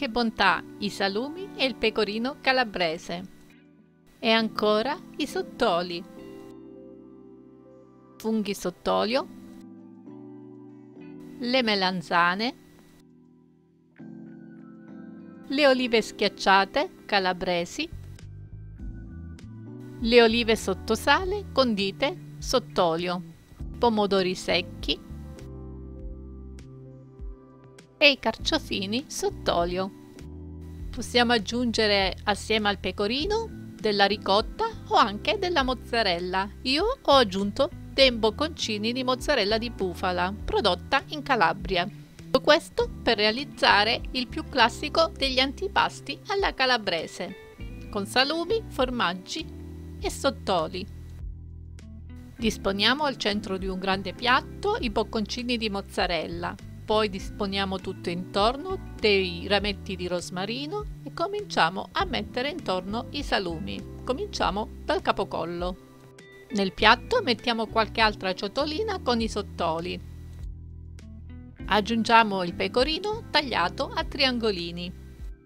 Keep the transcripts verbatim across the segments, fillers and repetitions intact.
che bontà i salumi e il pecorino calabrese. E ancora i sottoli, funghi sottolio, le melanzane, le olive schiacciate calabresi, le olive sottosale condite sottolio, pomodori secchi e i carciofini sottolio. Possiamo aggiungere assieme al pecorino della ricotta o anche della mozzarella. Io ho aggiunto dei bocconcini di mozzarella di bufala prodotta in Calabria. Tutto questo per realizzare il più classico degli antipasti alla calabrese, con salumi, formaggi e sottoli. Disponiamo al centro di un grande piatto i bocconcini di mozzarella, poi disponiamo tutto intorno dei rametti di rosmarino e cominciamo a mettere intorno i salumi. Cominciamo dal capocollo. Nel piatto mettiamo qualche altra ciotolina con i sottoli. Aggiungiamo il pecorino tagliato a triangolini.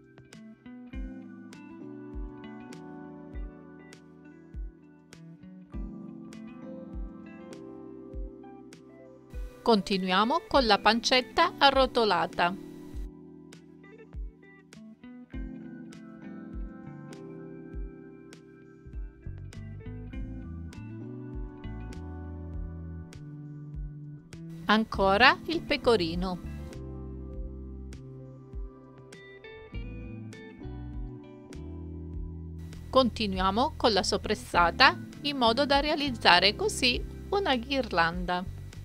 Continuiamo con la pancetta arrotolata. Ancora il pecorino. Continuiamo con la soppressata in modo da realizzare così una ghirlanda.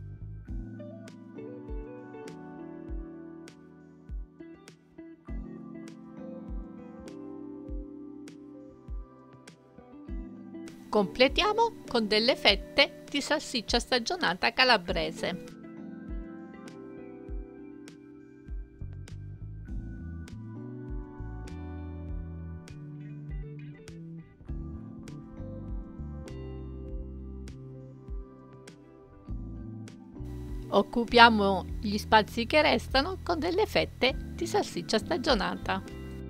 Completiamo con delle fette di salsiccia stagionata calabrese. Occupiamo gli spazi che restano con delle fette di salsiccia stagionata.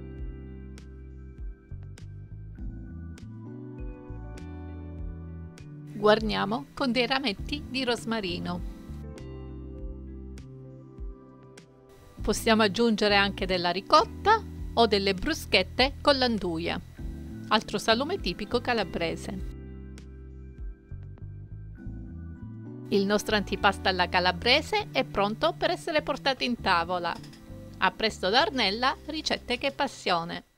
Guarniamo con dei rametti di rosmarino. Possiamo aggiungere anche della ricotta o delle bruschette con l'anduia, altro salume tipico calabrese. Il nostro antipasto alla calabrese è pronto per essere portato in tavola. A presto da Ornella, ricette che passione!